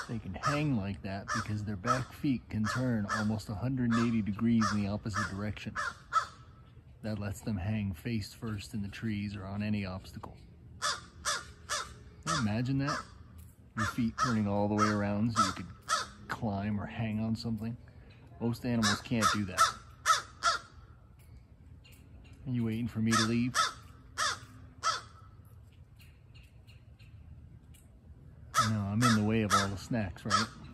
They can hang like that because their back feet can turn almost 180 degrees in the opposite direction. That lets them hang face first in the trees or on any obstacle. Can you imagine that? Your feet turning all the way around so you could climb or hang on something. Most animals can't do that. Are you waiting for me to leave? No, I'm in the way of all the snacks, right?